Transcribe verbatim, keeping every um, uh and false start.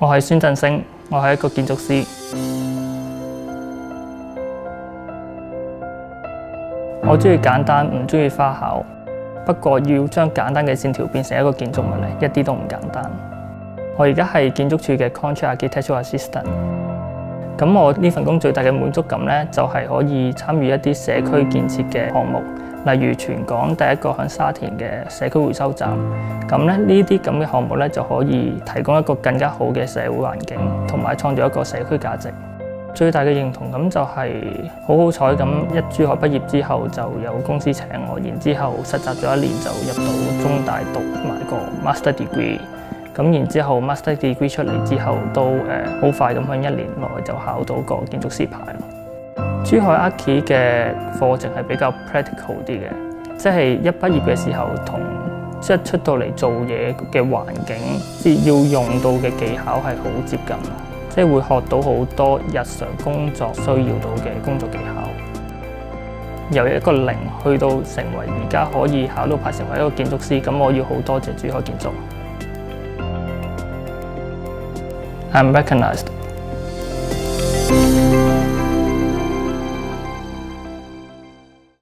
我係孫振升，我係一個建築師。我中意簡單，唔中意花巧。不過要將簡單嘅線條變成一個建築物咧，一啲都唔簡單。我而家係建築署嘅 Contract Architectural Assistant。咁我呢份工最大嘅滿足感咧，就係可以參與一啲社區建設嘅項目，例如全港第一個響沙田嘅社區回收站。咁咧呢啲咁嘅項目咧，就可以提供一個更加好嘅社會環境，同埋創造一個社區價值。最大嘅認同感就係好好彩咁，一珠海畢業之後就有公司請我，然之後實習咗一年就入到中大讀埋個 Master Degree。咁然之後 Master Degree 出嚟之後，都誒好快咁喺一年內就考到個建築師牌。珠海 Archi 嘅課程係比較 practical 啲嘅，即係一畢業嘅時候同即係出到嚟做嘢嘅環境，即係要用到嘅技巧係好接近，即係會學到好多日常工作需要到嘅工作技巧。由一個零去到成為而家可以考到牌成為一個建築師，咁我要好多謝珠海建築。I'm recognized.